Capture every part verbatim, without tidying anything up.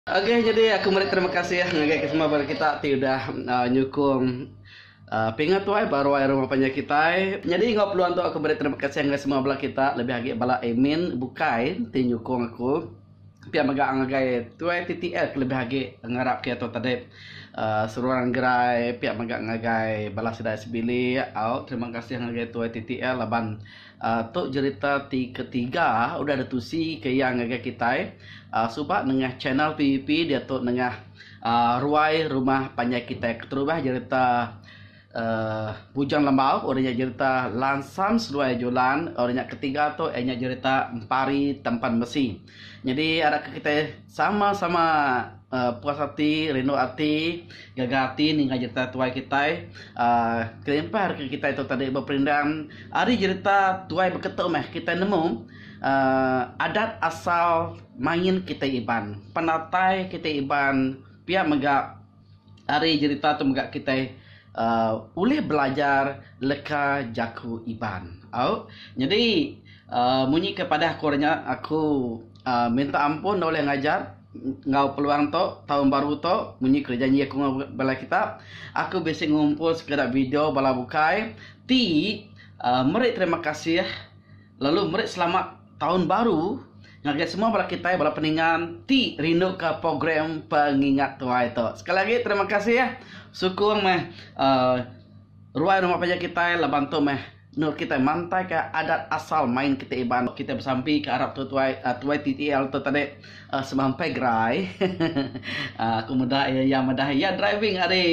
Oke, jadi aku beri terima kasih ya ngagak semua bar kita ti udah uh, nyukung uh, pingat tuai baru ai rumah panjang kita. Jadi nggak perlu untuk aku beri terima kasih ngagak semua belah kita lebih lagi bala Emin bukai ti nyukung aku. Pia maga ngagai tuai T T L lebih lagi ngarap kia tu tadi uh, seruan gerai pia maga ngagai bala sedai sebili au terima kasih ngagai tuai T T L laban uh, tu cerita ti ketiga udah ada tusi ke yang ngagai kita uh, subak nengah channel P V P dia tu nengah uh, ruai rumah panjang kita keterubah cerita Uh, bujang lembau orangnya cerita lansam seluai jualan orangnya ketiga tu enya cerita empari tempat besi. Jadi ada kita sama-sama uh, puas hati, rindu hati, gagah hati nih cerita tuai kita. Uh, kelempar ke kita itu tadi berperindang. Hari cerita tuai berketuk meh kita nemu uh, adat asal main kita iban, penatai kita iban, pihak megak hari cerita tu megak kita Uh, boleh belajar leka jaku iban. Oh, jadi uh, munyi kepada aku aku uh, minta ampun oleh ngajar ngau peluang to tahun baru to munyi kerjanya aku bala kita. Aku besi ngumpul sekedar video bala bukai ti uh, meri terima kasih. Lalu meri selamat tahun baru. Ngaget semua bala kita bala peningan ti rindu ke program pengingat tua itu. Sekali lagi terima kasih ya. Sukung meh uh, ruai rumah panjang kita laban tu meh nur kita mantai ke adat asal main kita iban kita bersampi ke Arab tu tuai uh, tuai T T L tu tadi uh, semampai gerai. uh, aku mudah ya yang mudah ya driving hari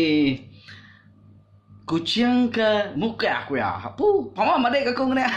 kucing ke muka aku ya. Pu, pama madek aku ngene.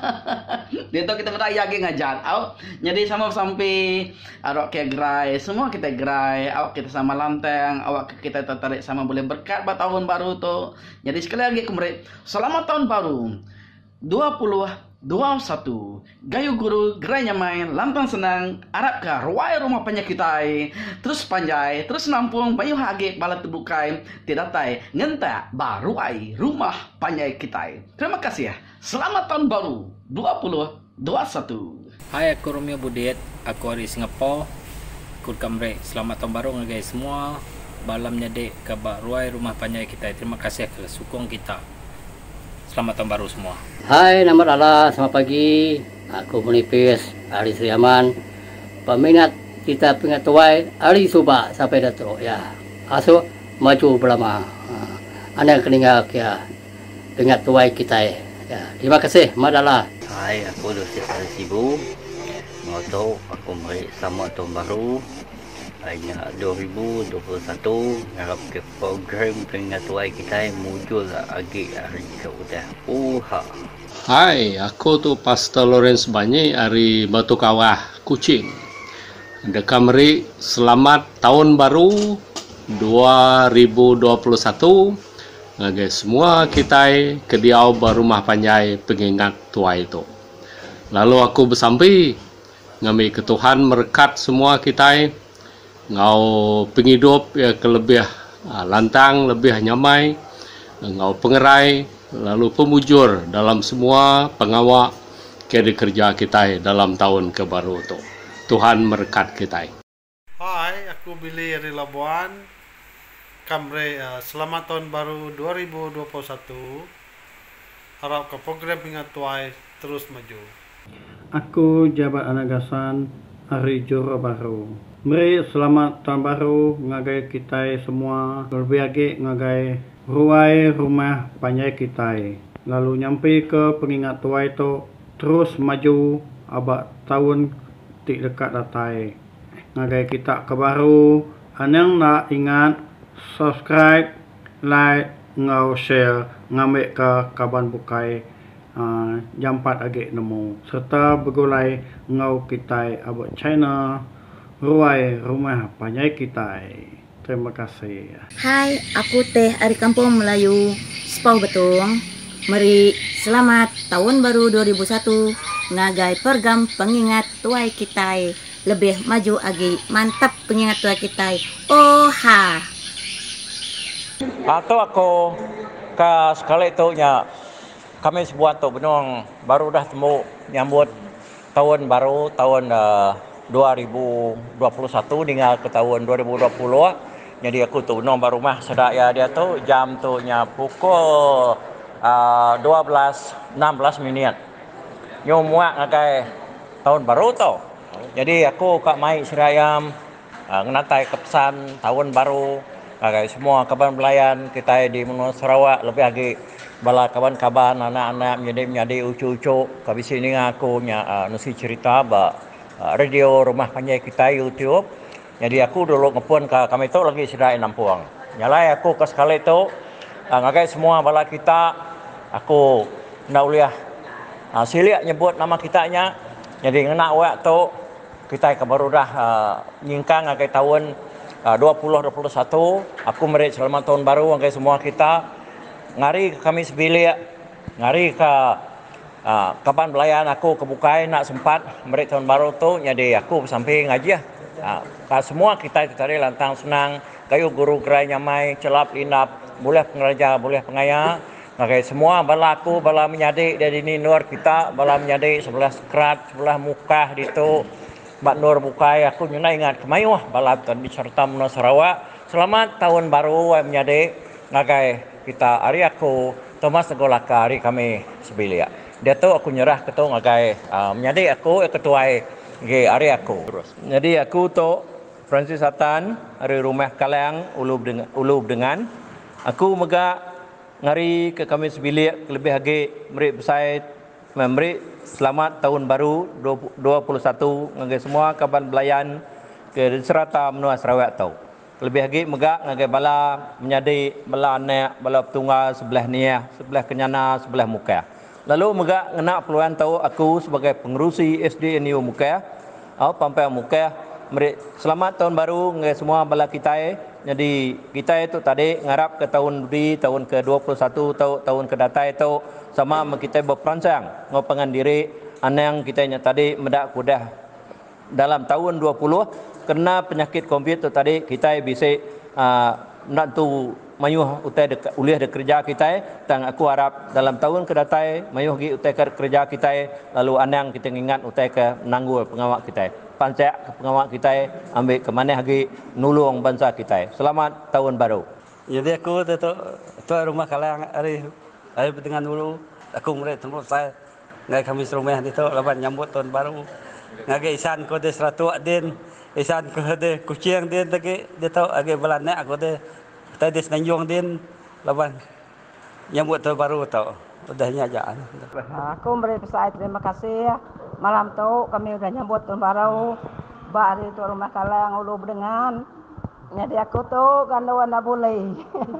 Dia tu kita beraya lagi ngajar. Au, jadi sama sampai awak ke gerai, semua kita gerai, awak kita sama lanteng, awak kita tertarik sama boleh berkat buat tahun baru tu. Jadi sekali lagi aku beri selamat tahun baru dua ribu dua puluh satu. Gayu guru gerainya main lantang senang Arab ka ruai rumah panjang kita terus panjai terus nampung bayu hage bala tebukai tidak tai ngenta baru ai rumah panjang kita. Terima kasih ya. Selamat tahun baru dua ribu dua puluh satu. Hai, aku Romeo Budiet, aku dari Singapura. Aku kamre selamat tahun baru guys semua. Balamnya dek ke ruai rumah panjang kita. Terima kasih ke sukung kita. Selamat tahun baru semua. Hai, nama Allah, selamat pagi. Aku menipis Ali Sriaman. Peminat kita pingat tuai Ali Suba sampai datuk ya. Aso maju belama. Anda keningal ya. Pingat tuai kita ya. Terima kasih, Madala. Hai, aku Lucy Sibu. Mau tahu aku beri selamat tahun baru. Hanya dua ribu dua puluh satu harap ke program pengingat tuai kita muncul lagi hari ke udah. Uha. Hai, aku tu Pastor Lawrence Banyi dari Batu Kawah, Kuching. Ada kameri selamat tahun baru dua ribu dua puluh satu. Ngage semua kita ke diau berumah panjai pengingat tuai itu. Lalu aku bersampai ngami ke Tuhan merekat semua kita ngau penghidup ya kelebih ah, lantang lebih nyamai ngau pengerai lalu pemujur dalam semua pengawak ke kerja kita dalam tahun ke baru itu. Tuhan merekat kita. Hai, aku Billy dari Labuan. Kamre uh, selamat tahun baru dua ribu dua puluh satu. Harap ke program ingat tuai terus maju. Aku Jabat Anagasan Hari Juro Baru. Meri selamat tahun baru ngagai kita semua berbagai ngagai ruai rumah panjang kita. Lalu nyampe ke pengingat tua itu terus maju abad tahun tik dekat datai. Ngagai kita ke baru anang nak ingat subscribe, like, ngau share, ngambil ke kaban bukai uh, jampat agak nemu serta bergulai ngau kita abad China ruai rumah panjang kita. Terima kasih. Hai, aku Teh dari Kampung Melayu, Sepau Betung. Meri selamat tahun baru dua ribu satu. Ngagai program pengingat tuai kita lebih maju lagi. Mantap pengingat tuai kita. Oh ha. Atau aku ke sekali itu nya kami sebuah tu benung baru dah temu nyambut tahun baru tahun uh, dua ribu dua puluh satu hingga ke tahun dua ribu dua puluh. Jadi aku tu nombor rumah sedaya dia tu jam tu nya pukul uh, dua belas enam belas minit. Nyo muak ngagai tahun baru tu. Jadi aku kak mai serayam uh, ngenatai kepesan tahun baru ngagai semua kawan belayan kita di Menua Sarawak lebih lagi bala kawan-kawan anak-anak menjadi-menjadi ucu-ucu kami sini aku nya uh, nusi cerita ba uh, radio rumah panjai kita YouTube. Jadi aku dulu ngepun ke kami tu lagi sedai nampuang. Nyalai aku ke sekali tu uh, ngagai semua bala kita aku nak uliah uh, silik nyebut nama kitanya. Jadi ngena awak tu kita baru dah uh, nyingkang ngagai tahun uh, dua ribu dua puluh satu aku merit selamat tahun baru ngagai semua kita. Ngari ke kami sebilik, ngari ke uh, kapan belayan aku kebukai nak sempat merit tahun baru tu, jadi aku sampai ngaji ya. Uh, semua kita itu tadi lantang senang, kayu guru gerai nyamai, celap linap, boleh pengeraja, boleh pengaya. Okay, semua bala aku, bala menyadik dari ni nur kita, bala menyadik sebelah skrat, sebelah muka di tu, bak nur bukai aku nyuna ingat kemayuh bala tadi serta Menua Sarawak. Selamat tahun baru menyadik, ngagai kita hari aku Thomas Negolaka hari kami sebilia. Dia tu aku nyerah ke tu ngagai uh, menjadi aku ketua ge hari aku. Jadi aku tu Francis Satan hari rumah Kalang ulub dengan ulub dengan aku mega ngari ke kami sebilia lebih lagi meri besai memberi selamat tahun baru dua ribu dua puluh satu ngagai semua kawan belayan ke serata Menua Sarawak tu. Lebih lagi megak ngagai bala menjadi bala anak bala petunggal sebelah niah sebelah kenyana sebelah muka. Lalu megak ngena peluang tahu aku sebagai pengerusi S D N U muka au pampai muka meri selamat tahun baru ngagai semua bala kita. Jadi kita itu tadi ngarap ke tahun di tahun ke dua puluh satu tahun tahun ke datai itu sama kita berperancang ngopangan diri anang kita nya tadi medak kudah dalam tahun dua puluh kena penyakit COVID tu tadi kita bisa uh, nak tu mayuh utai de, uliah de kerja kita tang aku harap dalam tahun kedatai mayuh gi utai kerja kita lalu anang kita ingat utai ke nanggul pengawak kita pancak ke pengawak kita ambil ke mana lagi nulung bangsa kita. Selamat tahun baru. Jadi aku tu tu, tu rumah Kalang hari hari dengan dulu aku mulai tempat saya ngai kami rumah di tu lepas nyambut tahun baru ngagai isan ko de seratus din isan ko de kucing din tadi dia tahu agak belanda aku de tadi senanjung din lawan nyambut tahun baru tau udahnya aja. Aku beri pesan terima kasih malam tu kami udah nyambut tahun baru bari tu rumah Kalang ulu dengan nyadi aku tu gandawan dah boleh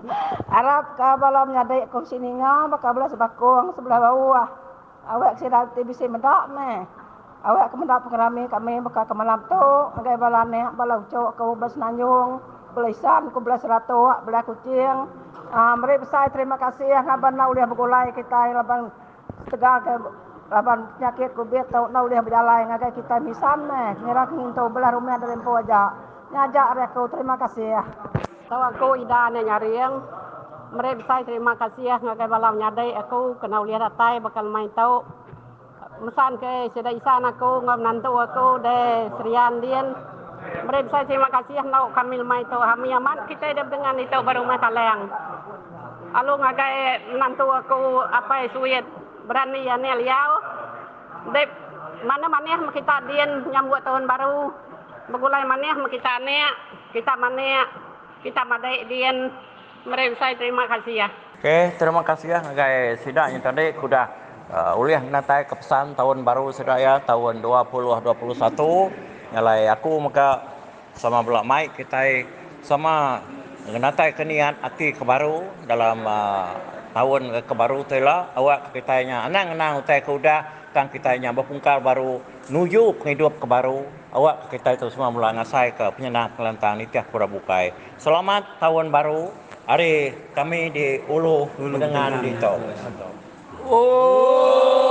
Arab ka balam nyadi aku sini ngah bakal belah sebakung sebelah bawah awak si dati bisa mendak meh awak kemendak pengerami kami bakal ke malam tu ngagai balane balau cok ke belas Nanyung belisan ku belas seratus belah kucing ah meri besar terima kasih ngaban na uliah begulai kita laban tegal ke laban penyakit covid tau na uliah berjalan ngagai kita misan meh ngira tu belah rumah dari empo aja nyajak aku terima kasih. Tahu aku ida ne nyaring meri besar terima kasih ngagai balam nyadai aku kena uliah datai bakal main tau mesan ke sedai isan aku ngam nantu aku de Serian Dien. Meri besar terima kasih nau Kamil mai tu kami aman kita hidup dengan itu baru Kalang. Alu ngagai nantu aku apa suit berani ya ne liau. De mana-mana kita Dien nyambut tahun baru. Begulai maneh kita nek kita maneh kita madai Dien. Meri besar terima kasih ya. Okey, terima kasih ya ngagai sidaknya tadi kuda Uh, uliah natai kepesan tahun baru sedaya tahun dua ribu dua puluh satu nyalai aku maka sama belak mai kita sama natai keniat ati kebaru dalam uh, tahun kebaru tela awak kitanya anang-anang utai kuda tang kitanya berpungkar baru nuju penghidup kebaru awak kita itu semua mula ngasai ke penyenang kelantang nitiah pura bukai. Selamat tahun baru hari kami di Ulu dengan di Tau. Oh